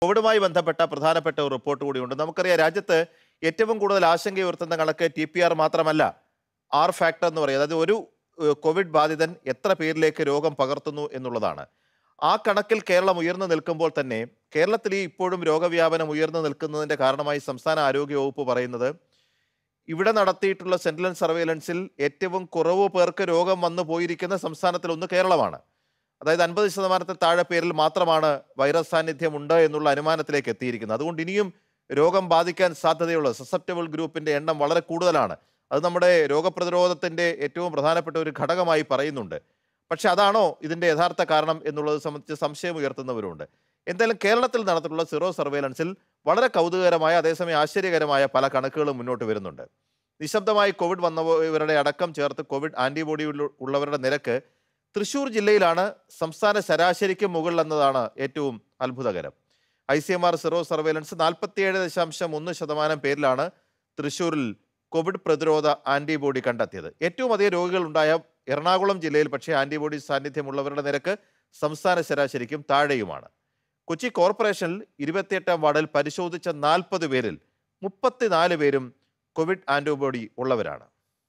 കോവിഡുമായി ബന്ധപ്പെട്ട പ്രധാനപ്പെട്ട ഒരു റിപ്പോർട്ട് കൂടിയുണ്ട്. നമുക്കറിയാം, രാജ്യത്ത് ഏറ്റവും കൂടുതൽ ആശങ്കയുയർത്തുന്ന കണക്ക് TPR മാത്രമല്ല, R ഫാക്ടർ എന്ന് പറയും. അതായത് ഒരു കോവിഡ് ബാധിതൻ എത്ര പേരിലേക്ക് രോഗം പകർത്തുന്നു എന്നുള്ളതാണ്. ആ കണക്കിൽ കേരളം ഉയർന്നു നിൽക്കുമ്പോൾ തന്നെ കേരളത്തിൽ ഇപ്പോഴും രോഗവ്യാപനം ഉയർന്നു നിൽക്കുന്നതിന്റെ കാരണമായി സംസ്ഥാന ആരോഗ്യ വകുപ്പ് പറയുന്നത്, ഇവിടെ നടത്തിയിട്ടുള്ള സെന്റിനൽ സർവേലൻസിൽ ഏറ്റവും കുറവ് പേർക്ക് രോഗം വന്നു പോയിരിക്കുന്ന സംസ്ഥാനത്തിൽ ഒന്ന് കേരളമാണ്. അതായത് 50% താഴെ പേരിൽ മാത്രമാണ് വൈറസ് സാന്നിധ്യം ഉണ്ട് എന്നുള്ള അനുമാനത്തിലേക്ക് എത്തിയിരിക്കുന്നത്. അതുകൊണ്ട് ഇനിയും രോഗം ബാധിക്കാൻ സാധ്യതയുള്ള സസെപ്റ്റബിൾ ഗ്രൂപ്പിന്റെ എണ്ണം വളരെ കൂടുതലാണ്. അത് നമ്മുടെ രോഗപ്രതിരോധത്തിന്റെ ഏറ്റവും പ്രധാനപ്പെട്ട ഒരു ഘടകമായി പറയുന്നുണ്ട്. പക്ഷെ അതാണോ ഇതിന്റെ യഥാർത്ഥ കാരണം എന്നുള്ളത് സംബന്ധിച്ച് സംശയം ഉയർത്തുന്നവരുണ്ട്. എന്തായാലും കേരളത്തിൽ നടത്തിയിട്ടുള്ള സീറോ സർവേലൻസിൽ വളരെ കൗതുകകരമായ, അതേസമയം ആശ്ചര്യകരമായ പല കണക്കുകളും മുന്നോട്ട് വരുന്നുണ്ട്. നിശബ്ദമായി കോവിഡ് വന്നവരുടെ അടക്കം ചേർത്ത് കോവിഡ് ആന്റിബോഡി ഉള്ളവരുടെ നിരക്ക് തൃശ്ശൂർ ജില്ലയിലാണ് സംസ്ഥാന ശരാശരിക്ക് മുകളിൽ എന്നതാണ് ഏറ്റവും അത്ഭുതകരം. ICMR സീറോ സർവേലൻസ് 47.1% പേരിലാണ് തൃശ്ശൂരിൽ കോവിഡ് പ്രതിരോധ ആന്റിബോഡി കണ്ടെത്തിയത്. ഏറ്റവും അധികം രോഗികൾ ഉണ്ടായ എറണാകുളം ജില്ലയിൽ പക്ഷേ ആന്റിബോഡി സാന്നിധ്യമുള്ളവരുടെ നിരക്ക് സംസ്ഥാന ശരാശരിക്കും താഴെയുമാണ്. കൊച്ചി കോർപ്പറേഷനിൽ 28ാം വാർഡിൽ പരിശോധിച്ച 40 പേരിൽ 34 പേരും കോവിഡ് ആന്റിബോഡി ഉള്ളവരാണ്.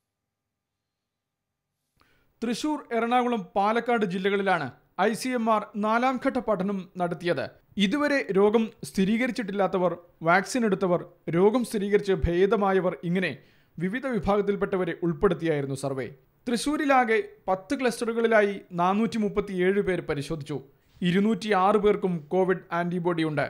തൃശൂർ, എറണാകുളം, പാലക്കാട് ജില്ലകളിലാണ് ICMR 4ാം ഘട്ട പഠനം നടത്തിയത്. ഇതുവരെ രോഗം സ്ഥിരീകരിച്ചിട്ടില്ലാത്തവർ, വാക്സിൻ എടുത്തവർ, രോഗം സ്ഥിരീകരിച്ച് ഭേദമായവർ, ഇങ്ങനെ വിവിധ വിഭാഗത്തിൽപ്പെട്ടവരെ ഉൾപ്പെടുത്തിയായിരുന്നു സർവേ. തൃശൂരിലാകെ 10 ക്ലസ്റ്ററുകളിലായി 437 പേർ പരിശോധിച്ചു. 206 പേർക്കും കോവിഡ് ആന്റിബോഡി ഉണ്ട്,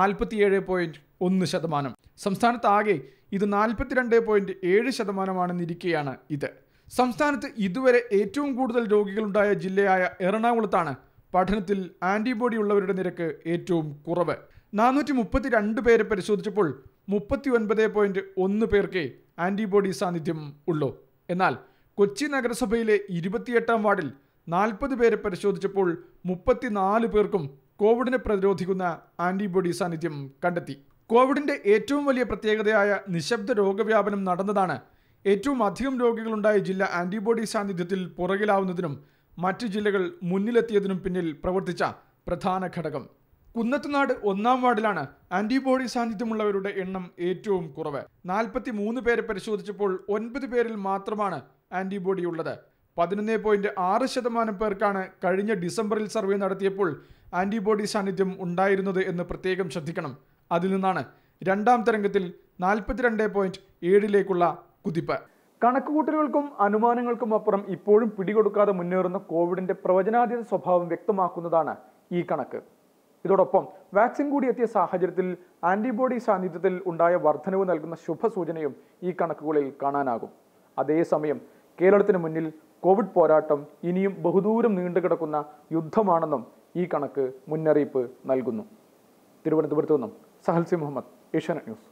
47.1%. സംസ്ഥാനത്താകെ ഇത് 42.7%ആണെന്നിരിക്കെയാണ് ഇത്. സംസ്ഥാനത്ത് ഇതുവരെ ഏറ്റവും കൂടുതൽ രോഗികളുണ്ടായ ജില്ലയായ എറണാകുളത്താണ് പഠനത്തിൽ ആന്റിബോഡി ഉള്ളവരുടെ നിരക്ക് ഏറ്റവും കുറവ്. 432 പേരെ പരിശോധിച്ചപ്പോൾ 39.1 പേർക്ക് ആന്റിബോഡി സാന്നിധ്യം ഉള്ളൂ. എന്നാൽ കൊച്ചി നഗരസഭയിലെ 28ാം വാർഡിൽ 40 പേരെ പരിശോധിച്ചപ്പോൾ 34 പേർക്കും കോവിഡിനെ പ്രതിരോധിക്കുന്ന ആന്റിബോഡി സാന്നിധ്യം കണ്ടെത്തി. കോവിഡിന്റെ ഏറ്റവും വലിയ പ്രത്യേകതയായ നിശബ്ദ രോഗവ്യാപനം നടന്നതാണ് ഏറ്റവും അധികം രോഗികളുണ്ടായ ജില്ല ആന്റിബോഡി സാന്നിധ്യത്തിൽ പുറകിലാവുന്നതിനും മറ്റ് ജില്ലകൾ മുന്നിലെത്തിയതിനും പിന്നിൽ പ്രവർത്തിച്ച പ്രധാന ഘടകം. കുന്നത്തുനാട് 1ാം വാർഡിലാണ് ആന്റിബോഡി സാന്നിധ്യമുള്ളവരുടെ എണ്ണം ഏറ്റവും കുറവ്. 43 പേരെ പരിശോധിച്ചപ്പോൾ 9 പേരിൽ മാത്രമാണ് ആന്റിബോഡി ഉള്ളത്. 11.6% പേർക്കാണ് കഴിഞ്ഞ ഡിസംബറിൽ സർവേ നടത്തിയപ്പോൾ ആന്റിബോഡി സാന്നിധ്യം ഉണ്ടായിരുന്നത് എന്ന് പ്രത്യേകം ശ്രദ്ധിക്കണം. അതിൽ നിന്നാണ് 2ാം തരംഗത്തിൽ 42.7%ലേക്കുള്ള കുതിപ്പ്. കണക്കുകൂട്ടലുകൾക്കും അനുമാനങ്ങൾക്കും അപ്പുറം ഇപ്പോഴും പിടികൊടുക്കാതെ മുന്നേറുന്ന കോവിഡിന്റെ പ്രവചനാതീത സ്വഭാവം വ്യക്തമാക്കുന്നതാണ് ഈ കണക്ക്. ഇതോടൊപ്പം വാക്സിൻ കൂടി എത്തിയ സാഹചര്യത്തിൽ ആന്റിബോഡി സാന്നിധ്യത്തിൽ ഉണ്ടായ വർധനവ് നൽകുന്ന ശുഭസൂചനയും ഈ കണക്കുകളിൽ കാണാനാകും. അതേസമയം കേരളത്തിന് മുന്നിൽ കോവിഡ് പോരാട്ടം ഇനിയും ബഹുദൂരം നീണ്ടുകിടക്കുന്ന യുദ്ധമാണെന്നും ഈ കണക്ക് മുന്നറിയിപ്പ് നൽകുന്നു. തിരുവനന്തപുരത്തു നിന്നും സഹൽസി മുഹമ്മദ്, ഏഷ്യാനെറ്റ് ന്യൂസ്.